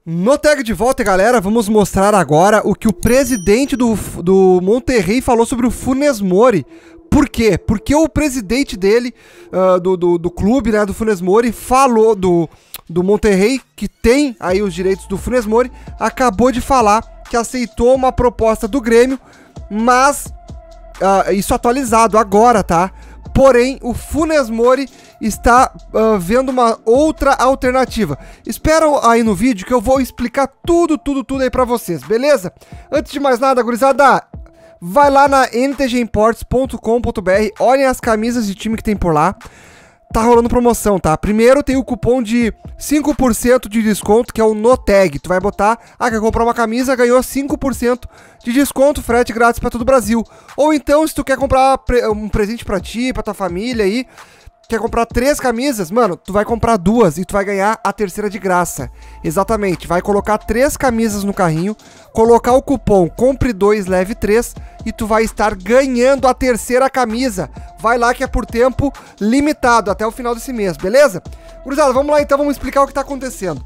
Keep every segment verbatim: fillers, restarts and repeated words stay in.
No Tag de Volta, galera, vamos mostrar agora o que o presidente do, do Monterrey falou sobre o Funes Mori. Por quê? Porque o presidente dele, uh, do, do, do clube, né, do Funes Mori, falou do, do Monterrey, que tem aí os direitos do Funes Mori, acabou de falar que aceitou uma proposta do Grêmio, mas uh, isso atualizado agora, tá? Porém, o Funes Mori está uh, vendo uma outra alternativa. Espera aí no vídeo que eu vou explicar tudo, tudo, tudo aí pra vocês, beleza? Antes de mais nada, gurizada, vai lá na n t g imports ponto com ponto b r, olhem as camisas de time que tem por lá. Tá rolando promoção, tá? Primeiro tem o cupom de cinco por cento de desconto, que é o NOTAG. Tu vai botar, ah, quer comprar uma camisa, ganhou cinco por cento de desconto, frete grátis pra todo o Brasil. Ou então, se tu quer comprar um presente pra ti, pra tua família aí, quer comprar três camisas, mano, tu vai comprar duas e tu vai ganhar a terceira de graça. Exatamente, vai colocar três camisas no carrinho, colocar o cupom compre dois, leve três e tu vai estar ganhando a terceira camisa. Vai lá que é por tempo limitado, até o final desse mês, beleza? Gurizada, vamos lá então, vamos explicar o que tá acontecendo.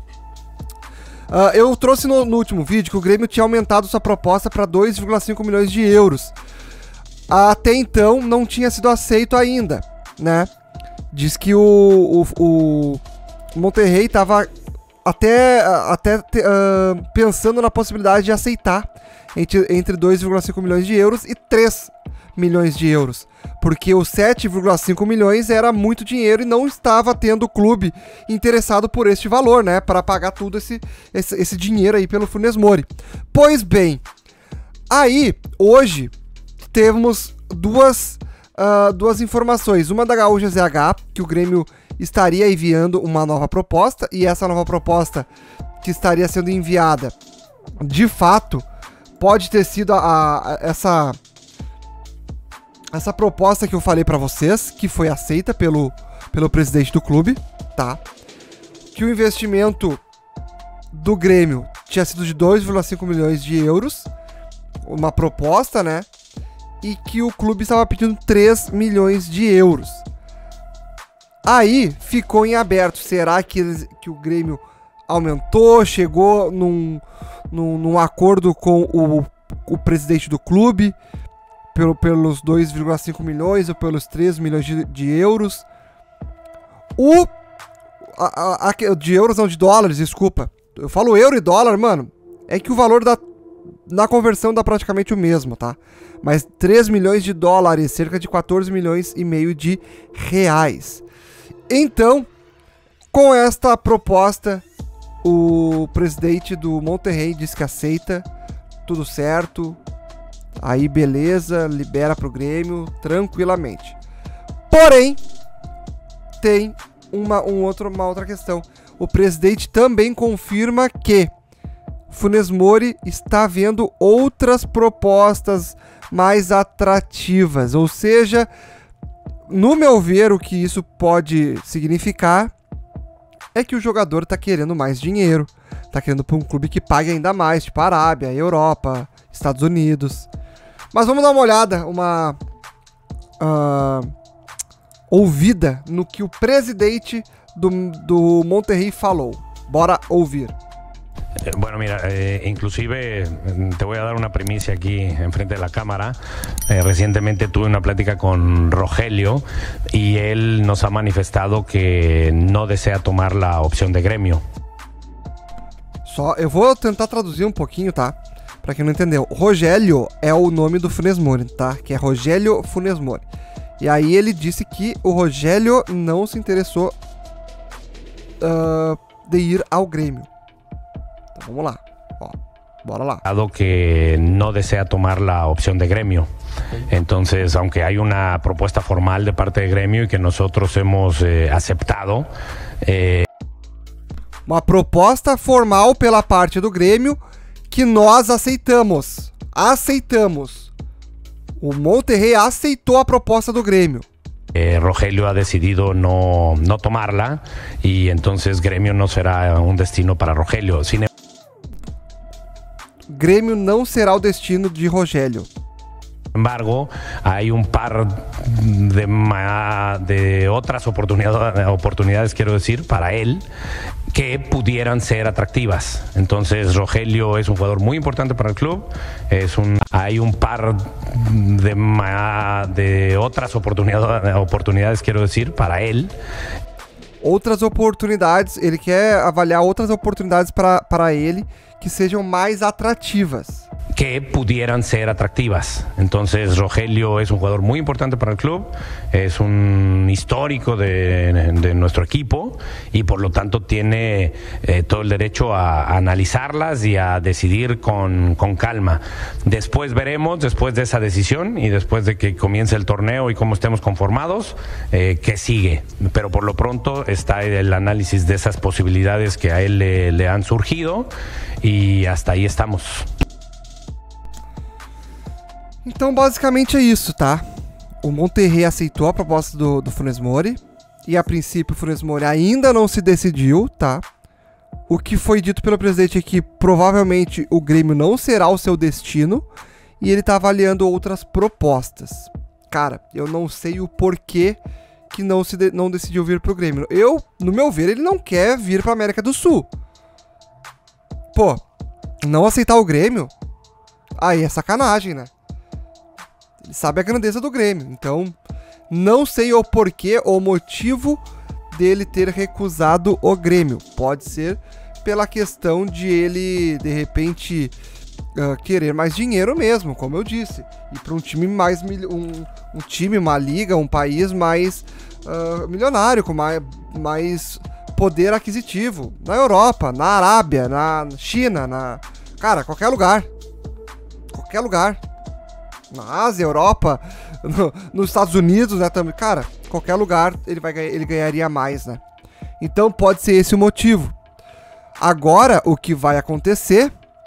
Uh, eu trouxe no, no último vídeo que o Grêmio tinha aumentado sua proposta para dois vírgula cinco milhões de euros. Até então não tinha sido aceito ainda, né? Diz que o, o, o Monterrey estava até, até uh, pensando na possibilidade de aceitar entre, entre dois vírgula cinco milhões de euros e três milhões de euros. Porque os sete vírgula cinco milhões era muito dinheiro e não estava tendo o clube interessado por este valor, né? Para pagar tudo esse, esse, esse dinheiro aí pelo Funes Mori. Pois bem, aí, hoje, temos duas... Uh, duas informações, uma da Gaúcha Z H, que o Grêmio estaria enviando uma nova proposta, e essa nova proposta que estaria sendo enviada, de fato, pode ter sido a, a, essa, essa proposta que eu falei pra vocês, que foi aceita pelo, pelo presidente do clube, tá? Que o investimento do Grêmio tinha sido de dois vírgula cinco milhões de euros, uma proposta, né? E que o clube estava pedindo três milhões de euros. Aí ficou em aberto. Será que, eles, que o Grêmio aumentou, chegou num, num, num acordo com o, o presidente do clube pelo, pelos dois vírgula cinco milhões ou pelos três milhões de, de euros? O, a, a, a, de euros não, de dólares, desculpa. Eu falo euro e dólar, mano. É que o valor da, na conversão dá praticamente o mesmo, tá? Mas três milhões de dólares, cerca de quatorze milhões e meio de reais. Então, com esta proposta, o presidente do Monterrey diz que aceita, tudo certo, aí beleza, libera pro Grêmio tranquilamente. Porém, tem uma, um outro, uma outra questão. O presidente também confirma que Funes Mori está vendo outras propostas mais atrativas, ou seja, no meu ver, o que isso pode significar é que o jogador está querendo mais dinheiro, está querendo para um clube que pague ainda mais, tipo a Arábia, Europa, Estados Unidos. Mas vamos dar uma olhada, uma uh, ouvida no que o presidente do, do Monterrey falou. Bora ouvir. Bueno, mira, eh, inclusive te voy a dar una primicia aquí enfrente de la cámara. Eh, recientemente tuve una plática con Rogelio y él nos ha manifestado que no desea tomar la opción de Grêmio. Só, eu vou tentar traduzir um pouquinho, tá? Pra quem não entendeu. Rogélio é o nome do Funes Mori, tá? Que é Rogélio Funes Mori. E aí ele disse que o Rogélio não se interessou uh, de ir ao Grêmio. Então, vamos lá, ó, bora lá. Que no desea tomar la opción de Grêmio. Entonces, aunque hay una propuesta formal de parte de Grêmio y que nosotros hemos eh, aceptado. Eh... Uma proposta formal pela parte do Grêmio que nós aceitamos. Aceitamos. O Monterrey aceitou a proposta do Grêmio. Eh, Rogelio ha decidido no, no tomarla y entonces Grêmio no será un destino para Rogelio. Sin Grêmio não será o destino de Rogélio. embargo, hay un par de, de otras oportunidades, oportunidades, quiero decir, para él, que pudieran ser atractivas. Entonces Rogelio es un jugador muy importante para el club. Es un, hay un par de, de otras oportunidades, oportunidades, quiero decir, para él. Outras oportunidades, ele quer avaliar outras oportunidades para para ele que sejam mais atrativas. Que pudieran ser atractivas. Entonces Rogelio es un jugador muy importante para el club, es un histórico de, de nuestro equipo y por lo tanto tiene eh, todo el derecho a, a analizarlas y a decidir con, con calma. Después veremos, después de esa decisión y después de que comience el torneo y cómo estemos conformados, eh, qué sigue. Pero por lo pronto está el análisis de esas posibilidades que a él le, le han surgido y hasta ahí estamos. Então, basicamente é isso, tá? O Monterrey aceitou a proposta do, do Funes Mori e, a princípio, o Funes Mori ainda não se decidiu, tá? O que foi dito pelo presidente é que provavelmente o Grêmio não será o seu destino e ele tá avaliando outras propostas. Cara, eu não sei o porquê que não, se de, não decidiu vir pro Grêmio. Eu, no meu ver, ele não quer vir pra América do Sul. Pô, não aceitar o Grêmio? Aí é sacanagem, né? Ele sabe a grandeza do Grêmio, então não sei o porquê ou motivo dele ter recusado o Grêmio. Pode ser pela questão de ele, de repente, uh, querer mais dinheiro mesmo, como eu disse. E para um time mais um, um time, uma liga, um país mais uh, milionário, com mais, mais poder aquisitivo. Na Europa, na Arábia, na China, na... Cara, qualquer lugar. Qualquer lugar. Na Ásia, Europa, no, nos Estados Unidos, né, também. Cara, qualquer lugar ele, vai, ele ganharia mais, né? Então pode ser esse o motivo. Agora, o que vai acontecer...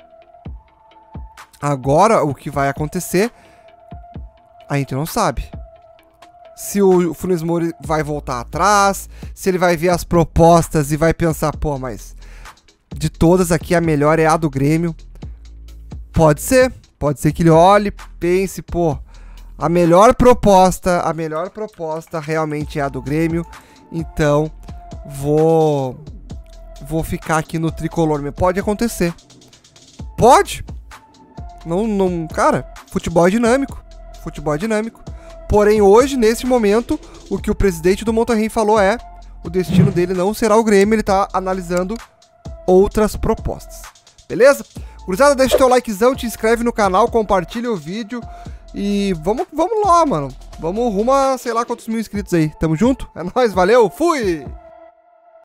Agora, o que vai acontecer... A gente não sabe. Se o Funes Mori vai voltar atrás, se ele vai ver as propostas e vai pensar, pô, mas... De todas aqui, a melhor é a do Grêmio. Pode ser. Pode ser que ele olhe, pense, pô, a melhor proposta, a melhor proposta realmente é a do Grêmio, então vou vou ficar aqui no tricolor. Pode acontecer. Pode. Não, não, cara, futebol é dinâmico. Futebol é dinâmico. Porém, hoje, nesse momento, o que o presidente do Monterrey falou é: o destino dele não será o Grêmio, ele tá analisando outras propostas. Beleza? Gurizada, deixa o teu likezão, te inscreve no canal, compartilha o vídeo e vamos, vamos lá, mano. Vamos rumo a sei lá quantos mil inscritos aí. Tamo junto? É nóis, valeu, fui!